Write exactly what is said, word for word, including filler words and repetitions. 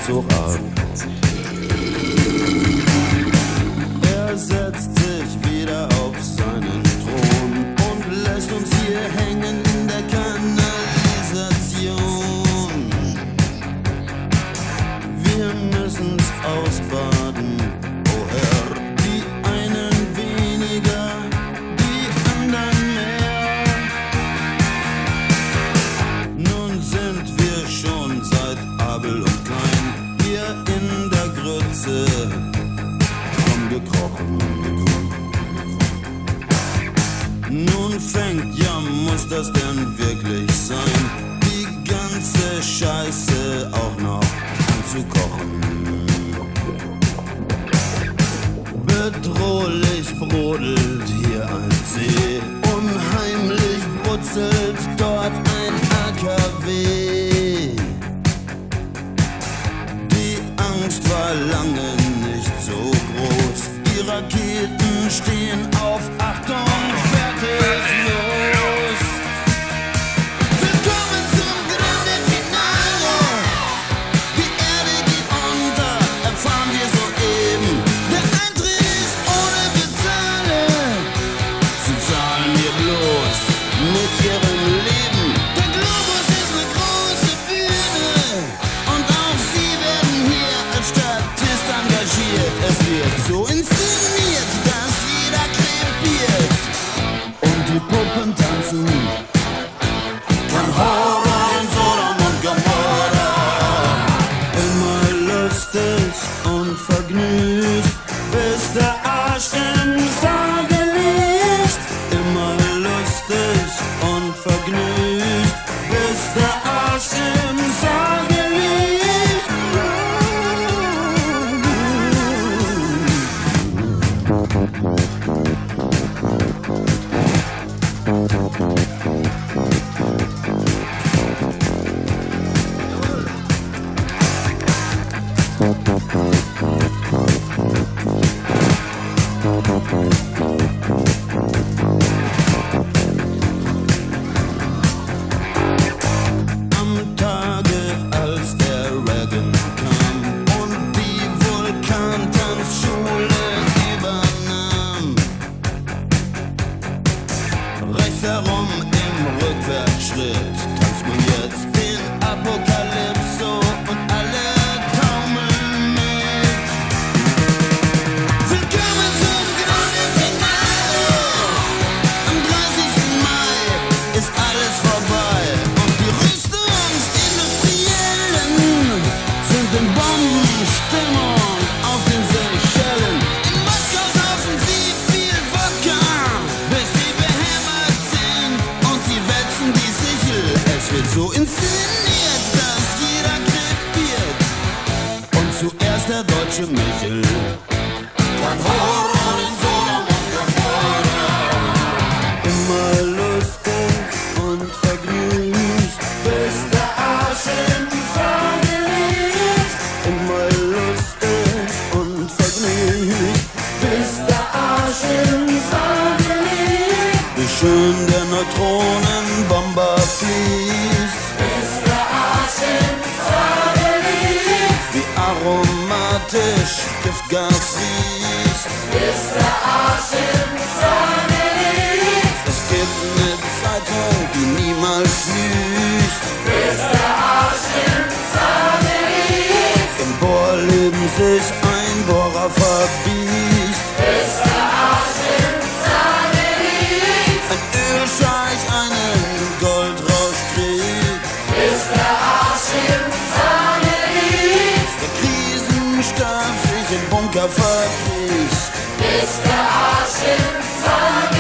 so ab. Er setzt sich wieder auf seinen Thron und lässt uns hier hängen in der Kanalisation. Wir müssen's ausbaden, oh Herr, die einen weniger, die anderen mehr. Nun sind wir schon seit Abel und Kain hier in der Grütze rumgekrochen. Nun fängt, ja, muss das denn wirklich sein, die ganze Scheiße auch noch anzukochen. Bedrohlich brodelt hier ein See, unheimlich brutzelt dort ein A K W. Die Angst war lange nicht so groß, die Raketen stehen auf Achtung, fertig, los. Willkommen zum Grande Finale, die Erde geht unter, erfahren wir soeben. Der Eintritt ist ohne Bezahlen, sie zahlen wir bloß mit ihrem Leben. Der Globus ist eine große Bühne und auch sie werden hier als Statist engagiert. Es wird so inszeniert, dass jeder krepiert und die Puppen tanzen. Kein Horror in Sodom und Gomorra. Immer lustig und vergnügt, bis der Arsch im Sarge liegt. Immer lustig und vergnügt, bis der Arsch im Sarge liegt. Am Tage, als der Reagan kam und die Vulkantanzschule übernahm, rechts herum im Rückwärtsschritt tanzt man jetzt den Apokalypso und alle taumeln mit. Willkommen zum Grande Finale. Am dreißigsten Mai ist alles vorbei und die Rüstungsindustriellen sind in Bombenstimmung auf den Seychellen. In Moskau saufen sie viel Wodka, bis sie behämmert sind und sie wälzen die Sichel. Es wird so inszeniert, dass jeder krepiert und zuerst der deutsche Michel. Kein Horror in Sodom und Gomorra. Immer lustig und vergnügt, bis der Arsch im Sarge liegt. Immer lustig und vergnügt, bis der Arsch im Sarge liegt. Wie schön der Neutronenbomber fließt, bis der Arsch im Sarge liegt. Wie aromatisch Giftgas riecht, bis der Arsch im Sarge liegt. Es gibt eine Zeitung, die niemals lügt, bis der Arsch im Sarge liegt. Im Bohrleben sich ein Bohrer verbiegt, bis der Arsch im Sarge liegt. Ein Ölscheich einen Goldrausch kriegt, bis der Arsch im Sarge liegt. Der Krisenstab sich im Bunker verkriecht, bis der Arsch im Sarge